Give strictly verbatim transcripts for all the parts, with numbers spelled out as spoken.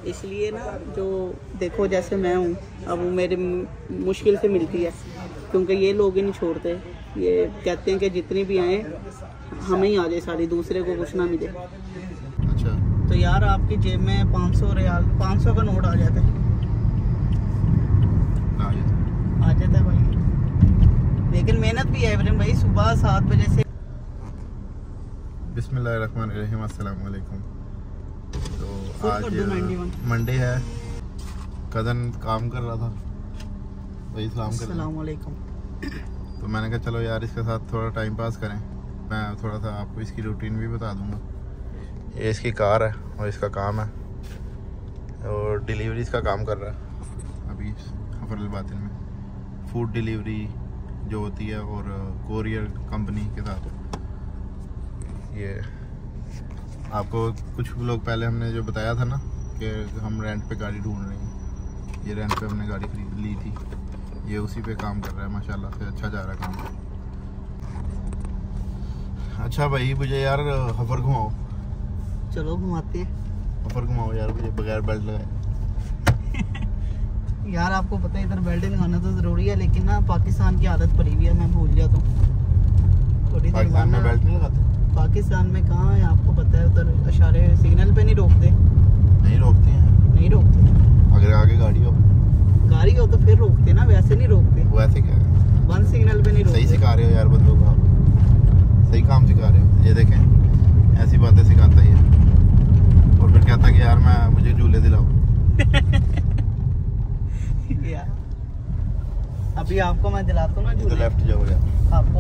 इसलिए ना जो देखो जैसे मैं हूँ अब वो मेरे मुश्किल से मिलती है, क्योंकि ये लोग ही नहीं छोड़ते। ये कहते हैं कि जितनी भी आए हमें ही आ जाए सारी, दूसरे को कुछ ना मिले। अच्छा तो यार आपकी जेब में पाँच सौ रियाल पाँच सौ का नोट आ जाता है, आ जाता है भाई। लेकिन मेहनत भी है इब्राहिम भाई, सुबह सात बजे से। बिस्मिल्लाहिर्रहमानिर्रहीम, अस्सलाम वालेकुम। तो आज मंडे है, कदन काम कर रहा था, वही सलाम कर अस्सलाम वालेकुम। तो मैंने कहा चलो यार इसके साथ थोड़ा टाइम पास करें। मैं थोड़ा सा आपको इसकी रूटीन भी बता दूंगा। ये इसकी कार है और इसका काम है, और डिलीवरीज का काम कर रहा है अभी हफरल बातिन में, फूड डिलीवरी जो होती है, और कोरियर कंपनी के साथ। ये आपको कुछ लोग पहले हमने जो बताया था ना कि हम रेंट पे गाड़ी ढूंढ रहे हैं, ये रेंट पे हमने गाड़ी खरीद ली थी, ये उसी पे काम कर रहा है माशाल्लाह से, अच्छा जा रहा है काम। अच्छा भाई मुझे यार हफर घुमाओ। चलो घुमाते हैं। हफर घुमाओ यार मुझे बगैर बेल्ट लगाए। यार आपको पता है इधर बेल्ट लगाना तो ज़रूरी है, लेकिन ना पाकिस्तान की आदत पड़ी हुई है, मैं भूल जाता हूँ थोड़ी। पाकिस्तान में बेल्ट नहीं लगाते? पाकिस्तान में कहाँ है आपको पता है, उधर इशारे सिग्नल पे नहीं रोकते। नहीं रोकते हैं? नहीं रोकते। अगर आगे गाड़ी हो गाड़ी हो तो फिर रोकते ना, वैसे नहीं रोकते। वैसे क्या है, वन सिग्नल पे नहीं रोकते। सही सिखा रहे हो यार बंदों को, आप सही काम सिखा रहे हो। ये देखें ऐसी बातें सिखाता ही है, और फिर कहता कि यार मैं मुझे झूले दिलाओ। यार अभी आपको मैं दिलाता हूँ ना झूले। तो लेफ्ट जाओ यार आपको।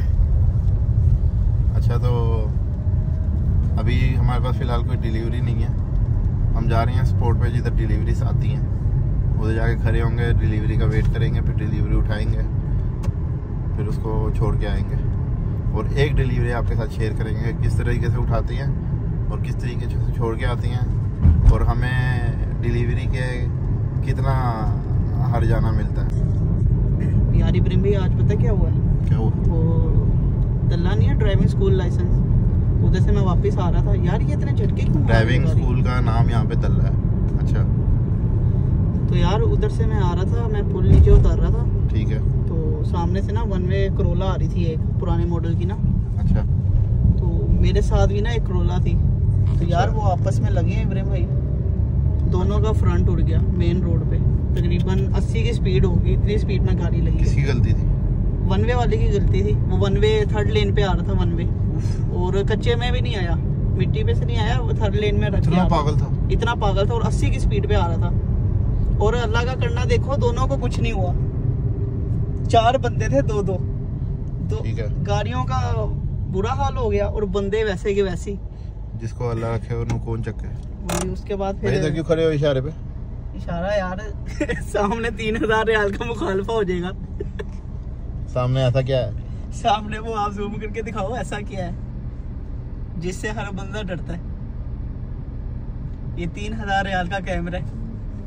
अच्छा तो अभी हमारे पास फ़िलहाल कोई डिलीवरी नहीं है, हम जा रहे हैं स्पॉट पे जिधर डिलीवरीज आती हैं, उधर जाके खड़े होंगे, डिलीवरी का वेट करेंगे, फिर डिलीवरी उठाएंगे, फिर उसको छोड़ के आएंगे, और एक डिलीवरी आपके साथ शेयर करेंगे किस तरीके से उठाती हैं और किस तरीके से छोड़ के आती हैं, और हमें डिलीवरी के कितना हर जाना मिलता है। यार इब्राहिम भाई आज पता क्या हुआ? क्या हुआ? वो दल्ला नहीं है ड्राइविंग स्कूल लाइसेंस, उधर से मैं वापस आ रहा था। यार ये इतने झटके क्यों? ड्राइविंग स्कूल का नाम यहाँ पे दल्ला है? अच्छा। तो यार उधर से मैं आ रहा था, मैं पुल नीचे उतार रहा था, ठीक है, तो सामने से ना वन वे करोला आ रही थी, एक पुराने मॉडल की ना। अच्छा। तो मेरे साथ भी ना एक करोला थी, तो यार वो आपस में लगे इब्राहिम भाई, दोनों का फ्रंट उड़ गया मेन रोड पे। तकरीबन अस्सी की स्पीड होगी, इतनी स्पीड में गाड़ी लगी। किसकी गलती थी? वन वे वाले की गलती थी, वो वन वे थर्ड लेन पे आ रहा था वन वे, और कच्चे में भी नहीं आया, मिट्टी पे से नहीं आया, वो थर्ड लेन में रख इतना पागल था? इतना पागल था, और अस्सी की स्पीड पे आ रहा था। और अल्लाह का करना देखो दोनों को कुछ नहीं हुआ, चार बंदे थे, दो दो दो गाड़ियों का बुरा हाल हो गया, और बंदे वैसे के वैसे। जिसको अल्लाह रखे उन्होंने कौन चक्के। वही उसके बाद फिर इधर क्यों खड़े हो इशारे पे? इशारा यार सामने तीन हजार रियाल का मुखालफा हो जाएगा। सामने ऐसा क्या है? सामने वो आप जूम करके दिखाओ ऐसा क्या है जिससे हर बंदा डरता है। ये तीन हजार रियाल का कैमरा है,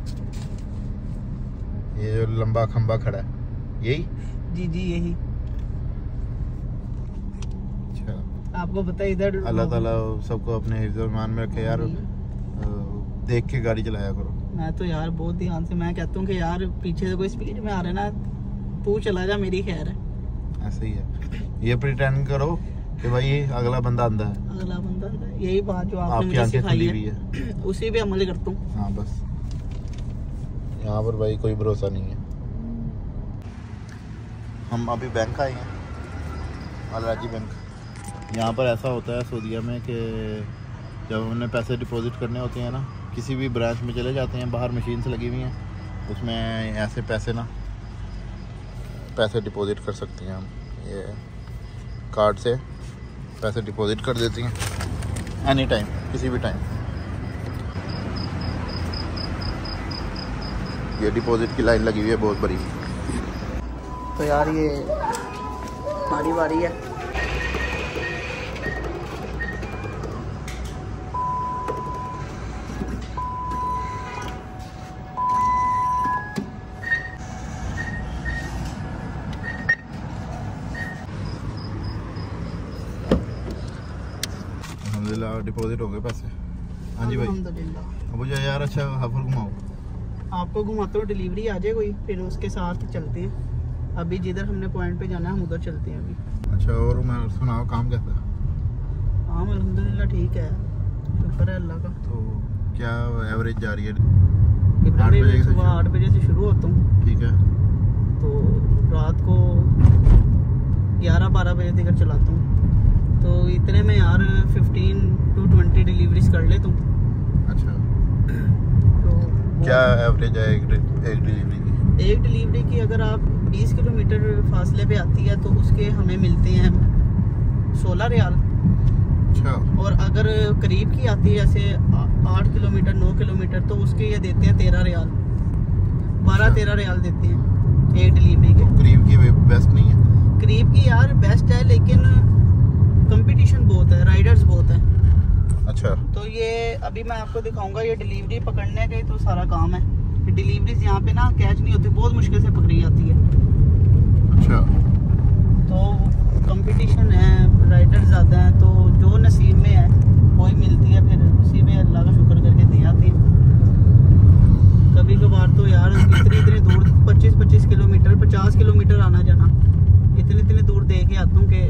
ये जो लंबा खंबा खड़ा है यही? जी जी यही। अच्छा। आपको पता है इधर अल्लाह ताला सबको अपने हिफ्ज़-ओ-ईमान में रखे यार, देख के गाड़ी चलाया करो। मैं तो यार बहुत ध्यान से, मैं कहता हूँ कि यार पीछे से कोई स्पीड में आ रहा है ना, तू चला जा मेरी खैर है। ऐसे ही है, ये प्रिटेंड करो कि भाई अगला बंदा अंधा है, अगला बंदा अंधा है, यही बात जो आपने आपकी मुझे आंखें सिखाई खुली है, हुई है, उसी पे अमल करता हूँ। हाँ बस, यहाँ पर भाई कोई भरोसा नहीं है। हम अभी बैंक आए हैं, अल-राजी बैंक। यहाँ पर ऐसा होता है सऊदीया में कि जब हमने पैसे डिपॉजिट करने होते हैं ना, किसी भी ब्रांच में चले जाते हैं, बाहर मशीन से लगी हुई हैं, उसमें ऐसे पैसे ना पैसे डिपॉजिट कर सकते हैं हम। ये कार्ड से पैसे डिपॉजिट कर देती हैं एनी टाइम, किसी भी टाइम। ये डिपॉजिट की लाइन लगी हुई है बहुत बड़ी। तो यार ये हमारी बारी है। अल्हम्दुलिल्लाह डिपॉजिट हो गए पैसे। हाँ जी भाई, अल्हम्दुलिल्लाह। मुझे यार अच्छा हाफुर घुमाओ। आपको घुमाते हो, डिलीवरी आ जाए कोई, फिर उसके साथ चलते हैं। अभी जिधर हमने पॉइंट पे जाना है हम उधर चलते हैं अभी। अच्छा, और मैं सुनाओ काम कैसा है? काम अल्हम्दुलिल्लाह ठीक है, शुक्र है अल्लाह का। तो क्या एवरेज जा रही है? आठ बजे सुबह आठ बजे से शुरू होता हूँ, ठीक है, तो रात को ग्यारह बारह बजे तक चलाता हूँ। तो इतने में यार फिफ्टीन टू ट्वेंटी डिलीवरीज कर लेता हूँ। अच्छा, तो क्या एवरेज है एक, एक डिलीवरी की? एक डिलीवरी की अगर आप बीस किलोमीटर फासले पे आती है तो उसके हमें मिलते हैं सोलह रियाल। अच्छा, और अगर करीब की आती है जैसे आठ किलोमीटर नौ किलोमीटर तो उसके ये देते हैं तेरह रियाल, बारह तेरह रियाल देते हैं एक डिलीवरी के। करीब की बेस्ट नहीं है? करीब की यार बेस्ट है, लेकिन कंपटीशन बहुत है, राइडर्स बहुत है। अच्छा, तो ये अभी मैं आपको दिखाऊंगा, ये डिलीवरी पकड़ने का ही तो सारा काम है। डिलीवरीज यहाँ पे ना कैच नहीं होती, बहुत मुश्किल से पकड़ी जाती है। अच्छा, तो कंपटीशन है, राइडर्स ज़्यादा हैं, तो जो नसीब में है वही मिलती है, फिर उसी में अल्लाह का शुक्र करके दे आते हैं। कभी कभार तो यार इतनी इतनी दूर पच्चीस पच्चीस किलोमीटर पचास किलोमीटर आना जाना, इतनी इतनी दूर दे के आता हूँ कि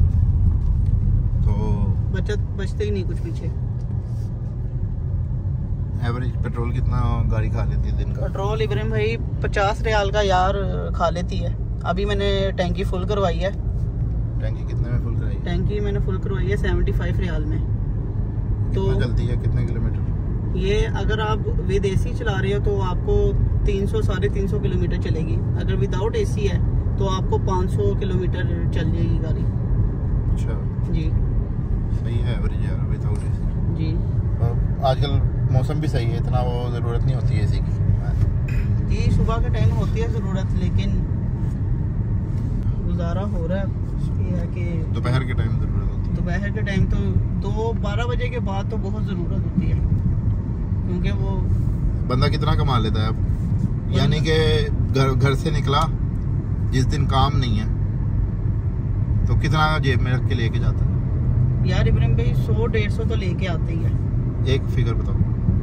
तो बचत बचते ही नहीं कुछ पीछे। एवरेज पेट्रोल कितना गाड़ी खा लेती है दिन का? पेट्रोल इब्राहिम भाई पचास रियाल का यार खा लेती है। अभी मैंने टैंकी फुल करवाई है। टैंकी कितने में फुल कराई? टैंकी मैंने फुल करवाई है सेवेंटी फाइव रियाल में। तो चलती है कितने किलोमीटर? ये अगर आप विद एसी चला रहे हो तो आपको तीन सौ साढ़े तीन सौ किलोमीटर चलेगी। अगर विदाउट एसी है तो आपको पाँच सौ किलोमीटर चल जाएगी गाड़ी। अच्छा जी, सही है एवरेज यार विदाउट एसी। जी, आजकल मौसम भी सही है, इतना वो ज़रूरत नहीं होती है एसी की। जी, सुबह के टाइम होती है ज़रूरत, लेकिन गुजारा हो रहा है। ये है कि दोपहर के टाइम ज़रूरत होती है। दोपहर के टाइम तो दो बारह बजे के बाद तो बहुत ज़रूरत होती है, क्योंकि वो बंदा कितना कमा लेता है अब? यानी कि घर घर से निकला जिस दिन काम नहीं है तो कितना जेब में रख के लेके जाता है? यार इब्राहिम भाई सौ डेढ़ सौ तो लेके आते ही है। एक फिगर बताओ।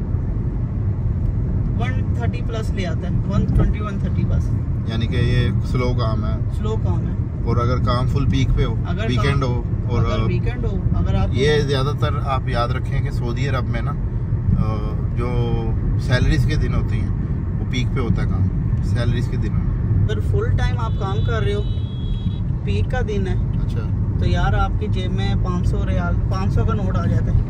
वन थर्टी प्लस ले आता है, वन ट्वेंटी वन थर्टी बस। यानी कि ये स्लो काम है। स्लो काम है। और अगर काम फुल पीक पे हो, वीकेंड हो, और अगर वीकेंड हो, अगर आप ये ज्यादातर आप याद रखें कि सऊदी अरब में ना जो सैलरीज के दिन होती हैं वो पीक पे होता है काम, सैलरीज के दिनों में। अगर फुल टाइम आप काम कर रहे हो, पीक का दिन है, अच्छा, तो यार आपकी जेब में पाँच सौ रियाल पाँच सौ का नोट आ जाता है।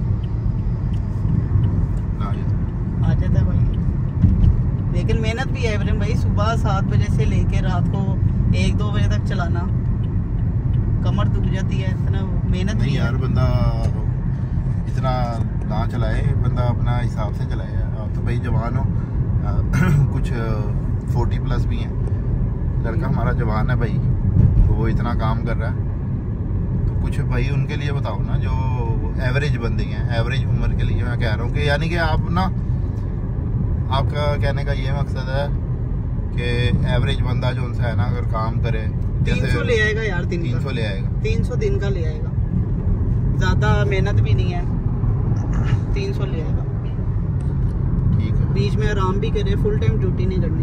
आ जाता है भाई, लेकिन मेहनत भी है इब्राहिम भाई। सुबह सात बजे से लेके रात को एक दो बजे तक चलाना, कमर दुख जाती है, इतना मेहनत नहीं यार। बंदा इतना ना चलाए, बंदा अपना हिसाब से चलाए। आप तो भाई जवान हो, कुछ फोर्टी प्लस भी हैं, लड़का हमारा जवान है भाई, तो वो इतना काम कर रहा है, तो कुछ भाई उनके लिए बताओ ना, जो एवरेज बंदे हैं, एवरेज उम्र के लिए मैं कह रहा हूँ कि यानी कि आप ना, आपका कहने का ये मकसद है कि एवरेज बंदा जो उनसे है ना, अगर काम करे तीन सौ ले आएगा यार, दिन तीन सौ ले आएगा, तीन सौ दिन का ले आएगा, ज्यादा मेहनत भी नहीं है, तीन सौ ले आएगा। ठीक है, बीच में आराम भी करे, फुल टाइम ड्यूटी नहीं करनी।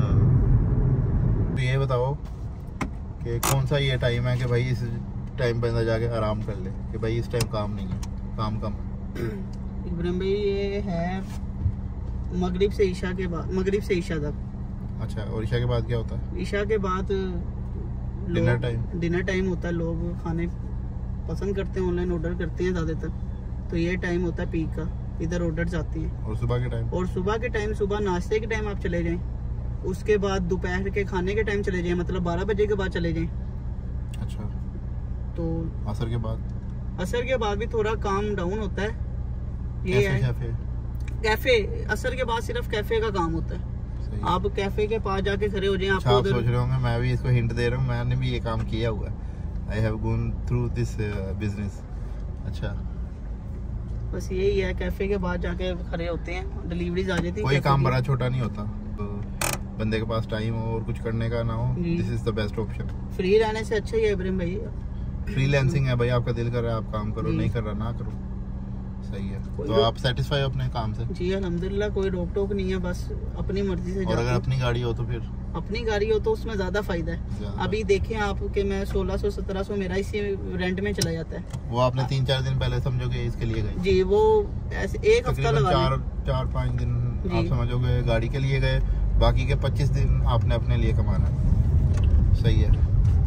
तो ये बताओ कि कौन सा ये टाइम है कि भाई इस टाइम बंदा जाके आराम कर ले, कि भाई इस टाइम काम नहीं है, काम कम है? इब्राहिम भाई ये है मगरिब से ईशा के बाद, मगरिब से ईशा तक। अच्छा, और ईशा के बाद क्या होता है? ईशा के बाद डिनर टाइम, डिनर टाइम होता है, लोग खाने पसंद करते हैं, ऑनलाइन ऑर्डर करते हैं ज़्यादातर, तो ये टाइम होता है पीक का, इधर ऑर्डर्स आते हैं। और सुबह के टाइम? और सुबह के टाइम, सुबह नाश्ते के टाइम आप चले जाएं, उसके बाद दोपहर के खाने के टाइम चले जाएं, मतलब बारह बजे के बाद चले जाएं। अच्छा, तो असर के बाद? असर के बाद भी थोड़ा काम डाउन होता है। ये कैफे, है कैफे कैफे असर के बाद सिर्फ कैफे का काम होता है। आप कैफे के पास जाके खड़े हो जाएं। अच्छा, आप सोच रहे होंगे मैं भी इसको हिंट दे रहा हूँ, मैंने भी ये काम किया हुआ है, I have gone through this business. अच्छा, बस यही है, कैफे के बाद जाके खड़े होते हैं, डिलीवरीज आ जाती है। कोई काम बड़ा छोटा नहीं होता, तो बंदे के पास टाइम हो और कुछ करने का ना हो, this is the best option. Free रहने से अच्छा ही है इब्राहिम भाई। फ्रीलांसिंग है भाई, आपका दिल कर रहा है आप काम करो, नहीं कर रहा ना करो, सही है। तो आप सेटिस्फाई हो अपने काम से? जी अल्हम्दुलिल्लाह, कोई रोक टोक नहीं है, बस अपनी मर्जी से। और अगर अपनी गाड़ी हो तो फिर? अपनी गाड़ी हो तो उसमें ज्यादा फायदा है। अभी देखें आप कि मैं सोलह सौ सत्रह सौ मेरा इसी रेंट में चला जाता है। वो आपने तीन चार दिन पहले समझोगे इसके लिए गए? जी, वो ऐसे एक हफ्ता लगा चार चार पाँच दिन आप समझोगे गाड़ी के लिए गए, बाकी के पच्चीस दिन आपने अपने लिए कमाना। सही है।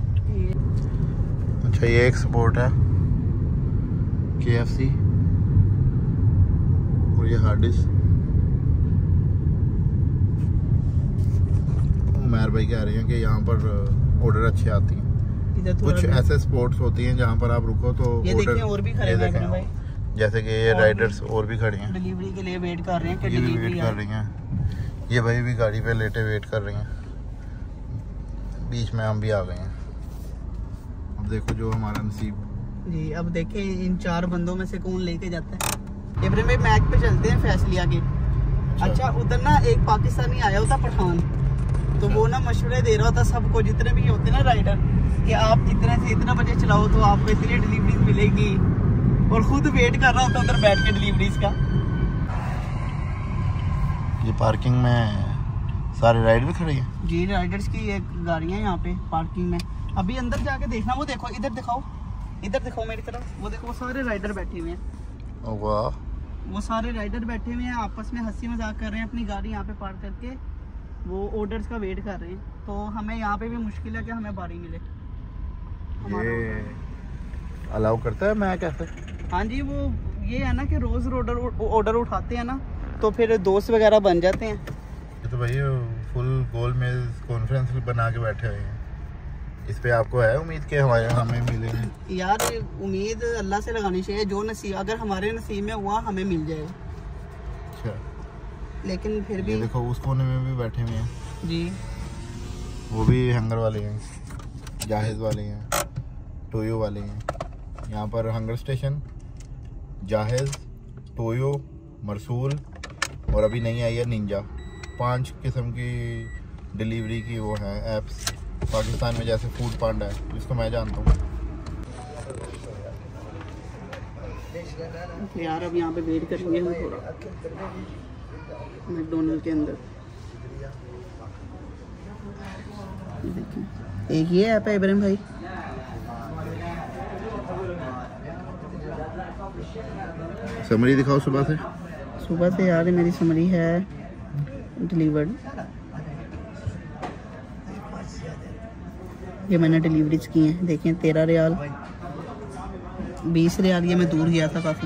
अच्छा, ये एक सपोर्ट है के एफ सी और ये हार्ड डिस्क। उमर भाई कह रहे हैं कि यहाँ पर ऑर्डर अच्छे आती हैं। कुछ ऐसे स्पॉट्स होती हैं जहाँ पर आप रुको तो ये देखें और भी खड़े हैं भाई, जैसे कि ये राइडर्स और भी खड़े हैं, डिलीवरी के लिए वेट कर रहे हैं कि ये भी वेट कर रही हैं। ये भाई भी गाड़ी पे लेटे वेट कर रही हैं। बीच में हम भी आ गए हैं। अब देखो जो हमारा नसीब। जी, अब देखें इन चार बंदों में से कौन लेके जाता है। इब्राहिम भाई मैक पे चलते हैं फैसलिया के। अच्छा, उधर ना एक पाकिस्तानी आया होता पठान, तो वो ना मशवरे दे रहा होता सबको, जितने भी होते ना राइडर, कि आप इतने से इतना बजे चलाओ तो आपको इतनी डिलीवरीज मिलेगी, और खुद वेट कर रहा होता उधर बैठ के डिलीवरीज का। ये पार्किंग में सारे राइड भी खड़े हैं? जी, राइडर्स की एक गाड़ियाँ यहाँ पे पार्किंग में। अभी अंदर जाके देखना, वो देखो, इधर दिखाओ, इधर दिखाओ मेरी तरफ, वो देखो वो सारे राइडर बैठे हुए हैं। वाह, वो सारे राइडर बैठे हुए हैं, आपस में हंसी मजाक कर रहे हैं, अपनी गाड़ी यहाँ पे पार्क करके वो ऑर्डर्स का वेट कर रहे हैं। तो हमें यहाँ पे भी मुश्किल है कि हमें बारी मिले। ये अलाउ करता है मैं कैसे? हाँ जी, वो ये है ना कि रोज ऑर्डर ऑर्डर उठाते हैं ना, तो फिर दोस्त वगैरह बन जाते हैं। ये तो भाई फुल गोल में कॉन्फ्रेंस बना के बैठे हुए हैं। इस पे आपको है उम्मीद कि हमारे हमें मिलेंगे? यार उम्मीद अल्लाह से लगानी चाहिए, जो नसीब अगर हमारे नसीब में हुआ हमें मिल जाएगा। अच्छा, लेकिन फिर भी देखो उस कोने में भी बैठे हुए हैं जी, वो भी हंगर वाले हैं, जाहिज वाले हैं, टोयो वाले हैं। यहाँ पर hunger station, Jahez, ToYou, Mrsool और अभी नहीं आई है निंजा। पांच किस्म की डिलीवरी की वो है ऐप्स पाकिस्तान में, जैसे फूड पांडा है जिसको मैं जानता हूँ। यार अब यहाँ पे वेट करेंगे हम थोड़ा मैकडोनल्ड के अंदर। एक ये ऐप है इब्राहिम भाई, समरी दिखाओ सुबह से। सुबह से यार मेरी समरी है डिलीवर्ड। ये मैंने डिलीवरीज की हैं, देखें तेरह रियाल, बीस रियाल, ये मैं दूर गया था काफ़ी।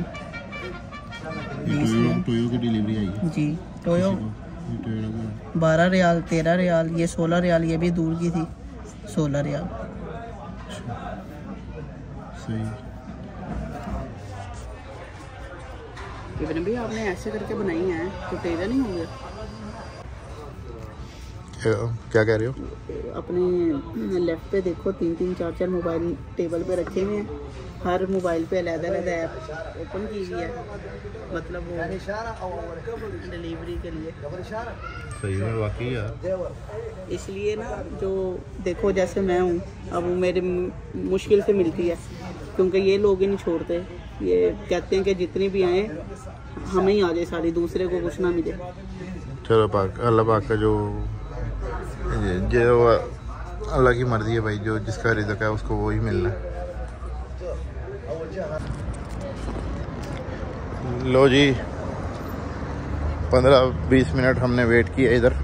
टोयो की डिलीवरी आई है जी, टोयो बारह रियाल, तेरह रियाल, ये सोलह रियाल, ये भी दूर की थी, सोलह रियाल। सही। इब्राहिम भाई आपने ऐसे करके बनाई है तो तेरह नहीं हो गया? क्या कह रहे हो? अपने लेफ्ट पे देखो तीन तीन चार चार मोबाइल टेबल पे रखे हुए हैं, हर मोबाइल पे अलग-अलग ऐप ओपन की हुई है, मतलब वो डिलीवरी के लिए। सही में वाकई यार। इसलिए ना जो देखो जैसे मैं हूँ अब वो मेरे मुश्किल से मिलती है, क्योंकि ये लोग ही नहीं छोड़ते, ये कहते हैं कि जितनी भी आए हमें ही आ जाए सारी, दूसरे को कुछ ना मिले। चलो पाक अल्लाह पाक का जो जो अल्लाह की मर्जी है भाई, जो जिसका रिज़्क़ है उसको वो ही मिलना है। लो जी, पंद्रह बीस मिनट हमने वेट किया इधर,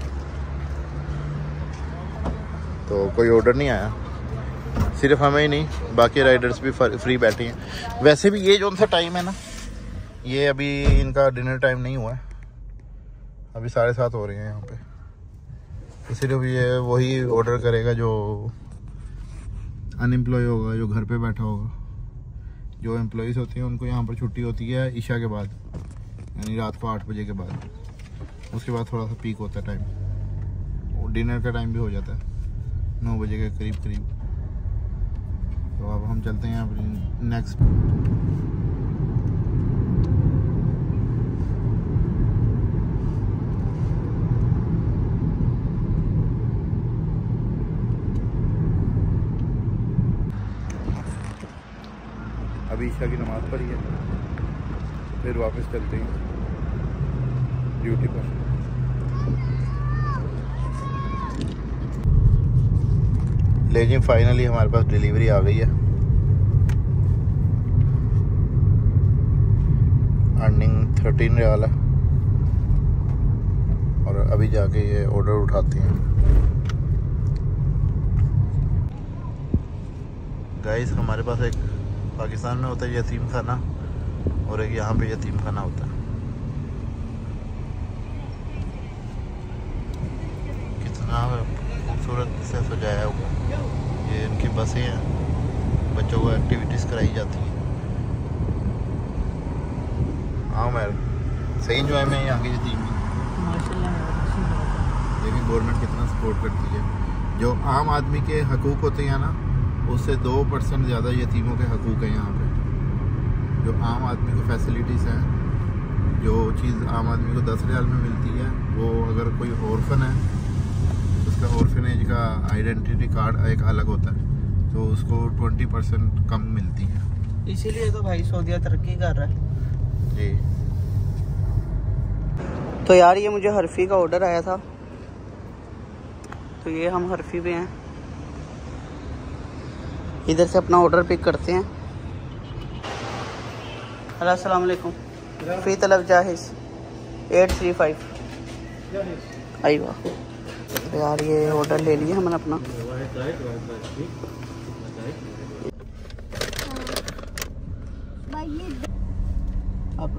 तो कोई ऑर्डर नहीं आया। सिर्फ हमें ही नहीं, बाकी राइडर्स भी फ्री बैठे हैं। वैसे भी ये जो सा टाइम है ना, ये अभी इनका डिनर टाइम नहीं हुआ है, अभी साढ़े सात हो रहे हैं यहाँ पे। तो सिर्फ ये वही ऑर्डर करेगा जो अनएम्प्लॉय होगा, जो घर पे बैठा होगा। जो एम्प्लॉयज़ होती हैं उनको यहाँ पर छुट्टी होती है इशा के बाद, यानी रात को आठ बजे के बाद। उसके बाद थोड़ा सा पीक होता है टाइम, और डिनर का टाइम भी हो जाता है नौ बजे के करीब करीब। तो अब हम चलते हैं अपनी नेक्स्ट। अभी ईशा की नमाज़ पढ़ी है, फिर वापस चलते हैं ड्यूटी पर। लेकिन फाइनली हमारे पास डिलीवरी आ गई है। अर्निंग थर्टीन रियाल है और अभी जाके ये ऑर्डर उठाते हैं। गाइस हमारे पास एक पाकिस्तान में होता है यतीम खाना और एक यहाँ पे यतीम खाना होता है। कितना खूबसूरत से सजाया हुआ। ये इनकी बसें हैं, बच्चों को एक्टिविटीज़ कराई जाती हैं। हाँ मैं सही इंजॉय में यहाँ की यतीम की। लेकिन गवर्नमेंट कितना सपोर्ट करती है। जो आम आदमी के हकूक़ होते हैं ना, उससे दो परसेंट ज़्यादा यतीमों के हकूक़ हैं यहाँ पे। जो आम आदमी को फैसिलिटीज़ हैं, जो चीज़ आम आदमी को दस रियाल में मिलती है, वो अगर कोई ऑर्फन है उसका ऑर्फनेज का आइडेंटिटी कार्ड एक अलग होता है, तो उसको ट्वेंटी परसेंट कम मिलती है। इसीलिए तो भाई सऊदीया तरक्की कर रहा है जी। तो यार ये मुझे हरफी का ऑर्डर आया था, तो ये हम हरफी पे हैं। इधर से अपना ऑर्डर पिक करते हैं। अस्सलाम वालेकुम। फी तलब जाहिज़ एट थ्री फाइव। आई वाह। तो यार ये ऑर्डर ले लिया हमने अपना। अब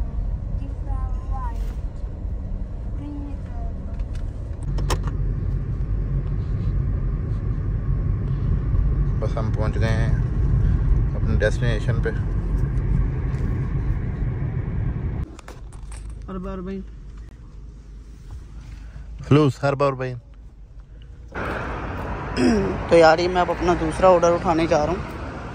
बस हम पहुंच गए हैं अपने डेस्टिनेशन पे। हर भाई फ्लूस हर बार भाई। तो यार ये मैं अब अपना दूसरा ऑर्डर उठाने जा रहा हूँ।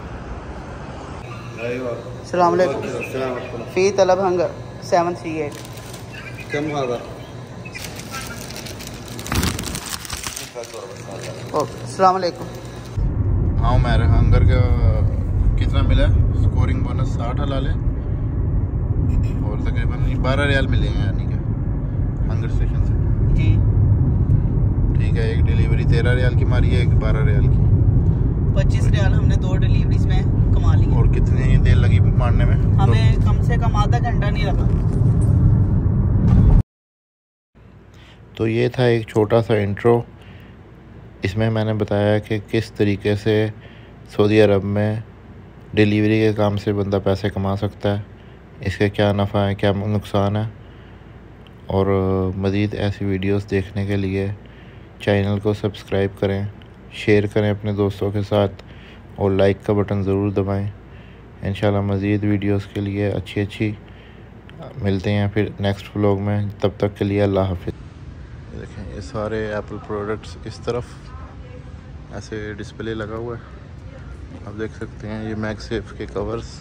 अस्सलाम वालेकुम। फी तलब हंगर सेवन थ्री एट। कम होगा। ओके अस्सलाम वालेकुम। हाँ मेरे हंगर का कितना मिला? स्कोरिंग बोनस साठ हलाल है और तकरीबन बारह रियाल मिले हैं यानी कि हंगर स्टेशन से। जी ठीक है। एक डिलीवरी तेरह रियाल की मारी है, एक बारह रियाल की। पच्चीस रियाल हमने दो डिलीवरीज में कमा ली। और कितनी देर लगी मारने में? हमें कम से कम आधा घंटा नहीं लगा। तो ये था एक छोटा सा इंट्रो। इसमें मैंने बताया कि किस तरीके से सऊदी अरब में डिलीवरी के काम से बंदा पैसे कमा सकता है, इसके क्या नफ़ा है, क्या नुकसान है। और मज़ीद ऐसी वीडियोस देखने के लिए चैनल को सब्सक्राइब करें, शेयर करें अपने दोस्तों के साथ और लाइक का बटन ज़रूर दबाएं। इंशाल्लाह मज़ीद वीडियोस के लिए अच्छी अच्छी मिलते हैं फिर नेक्स्ट व्लॉग में। तब तक के लिए अल्लाह हाफिज़। देखें ये सारे एप्पल प्रोडक्ट्स इस तरफ ऐसे डिस्प्ले लगा हुआ है, आप देख सकते हैं। ये मैगसेफ के कवर्स,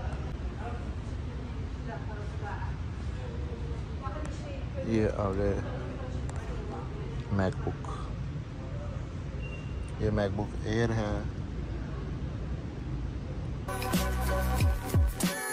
ये आ गए मैकबुक, ये मैकबुक एयर है।